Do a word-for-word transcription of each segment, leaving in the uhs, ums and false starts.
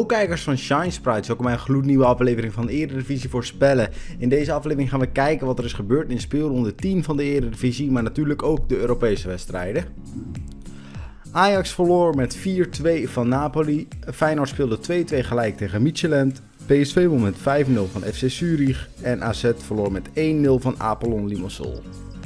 Hallo kijkers van Shine Sprites, welkom bij een gloednieuwe aflevering van de Eredivisie voorspellen. In deze aflevering gaan we kijken wat er is gebeurd in speelronde tien van de Eredivisie, maar natuurlijk ook de Europese wedstrijden. Ajax verloor met vier twee van Napoli, Feyenoord speelde twee twee gelijk tegen Midtjylland, P S V won met vijf nul van F C Zurich en A Z verloor met één nul van Apollon Limassol.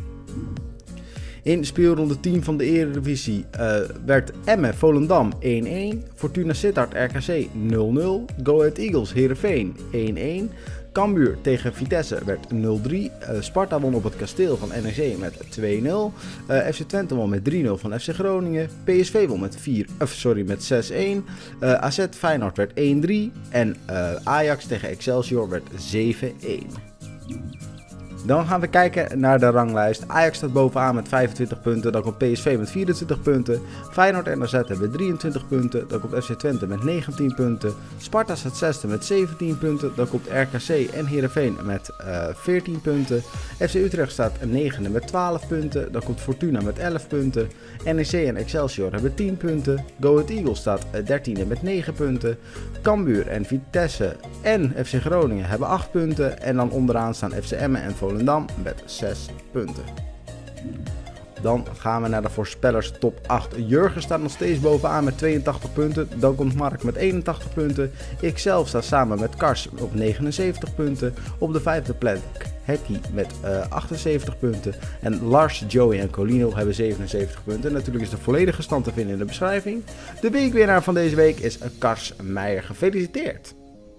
In speelronde tien van de Eredivisie uh, werd Emmen Volendam één één, Fortuna Sittard R K C nul nul, Go Ahead Eagles Heerenveen één één, Cambuur tegen Vitesse werd nul drie, uh, Sparta won op het kasteel van N E C met twee nul, uh, F C Twente won met drie nul van F C Groningen, P S V won met, vier, uh, sorry, met zes één, uh, A Z Feyenoord werd één drie en uh, Ajax tegen Excelsior werd zeven één. Dan gaan we kijken naar de ranglijst. Ajax staat bovenaan met vijfentwintig punten, dan komt P S V met vierentwintig punten, Feyenoord en A Z hebben drieëntwintig punten, dan komt F C Twente met negentien punten, Sparta staat zesde met zeventien punten, dan komt R K C en Heerenveen met uh, veertien punten, F C Utrecht staat negende met twaalf punten, dan komt Fortuna met elf punten, N E C en Excelsior hebben tien punten, Go Ahead Eagles staat dertiende met negen punten, Cambuur en Vitesse en F C Groningen hebben acht punten en dan onderaan staan F C Emmen en Volendam met zes punten. Dan gaan we naar de voorspellers top acht. Jurgen staat nog steeds bovenaan met tweeëntachtig punten. Dan komt Mark met eenentachtig punten. Ikzelf sta samen met Kars op negenenzeventig punten. Op de vijfde plek Hekkie met uh, achtenzeventig punten. En Lars, Joey en Colino hebben zevenenzeventig punten. Natuurlijk is de volledige stand te vinden in de beschrijving. De weekwinnaar van deze week is Kars Meijer. Gefeliciteerd.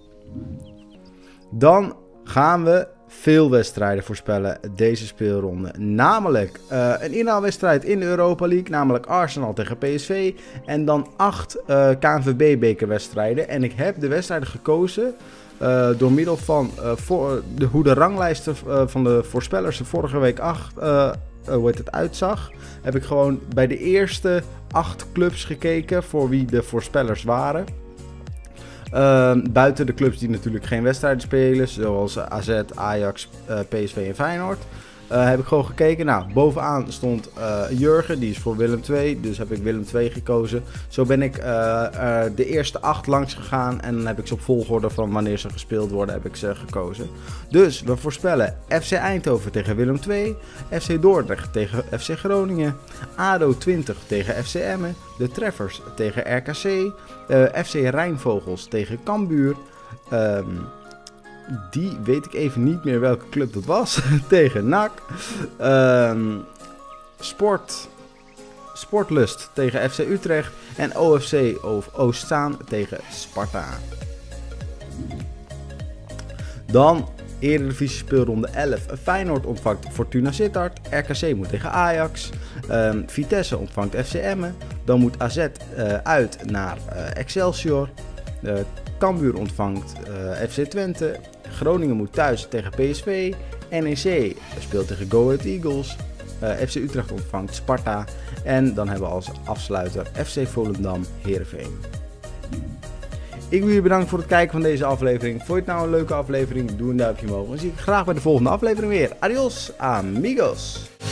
Dan gaan we veel wedstrijden voorspellen deze speelronde. Namelijk uh, een inhaalwedstrijd in de Europa League, namelijk Arsenal tegen P S V. En dan acht uh, K N V B-bekerwedstrijden. En ik heb de wedstrijden gekozen uh, door middel van uh, voor, de, hoe de ranglijsten uh, van de voorspellers de vorige week acht, uh, uh, hoe het, het uitzag. Heb ik gewoon bij de eerste acht clubs gekeken voor wie de voorspellers waren. Uh, buiten de clubs die natuurlijk geen wedstrijden spelen, zoals A Z, Ajax, uh, P S V en Feyenoord, uh, heb ik gewoon gekeken. Nou, bovenaan stond uh, Jurgen, die is voor Willem twee, dus heb ik Willem twee gekozen. Zo ben ik uh, uh, de eerste acht langs gegaan en dan heb ik ze op volgorde van wanneer ze gespeeld worden, heb ik ze gekozen. Dus we voorspellen F C Eindhoven tegen Willem twee, F C Dordrecht tegen F C Groningen, A D O twintig tegen F C Emmen, de Treffers tegen R K C, uh, F C Rijnvogels tegen Cambuur, um, die weet ik even niet meer welke club dat was, tegen N A C, um, Sport, Sportlust tegen F C Utrecht en O F C Oostzaan tegen Sparta. Dan Eredivisie speelronde elf. Feyenoord ontvangt Fortuna Sittard, R K C moet tegen Ajax, um, Vitesse ontvangt F C Emmen, dan moet A Z uh, uit naar uh, Excelsior, uh, Cambuur ontvangt uh, F C Twente, Groningen moet thuis tegen P S V, N E C speelt tegen Go Ahead Eagles, uh, F C Utrecht ontvangt Sparta en dan hebben we als afsluiter F C Volendam Heerenveen. Ik wil jullie bedanken voor het kijken van deze aflevering. Vond je het nou een leuke aflevering? Doe een duimpje omhoog. Dan zie ik je graag bij de volgende aflevering weer. Adios, amigos!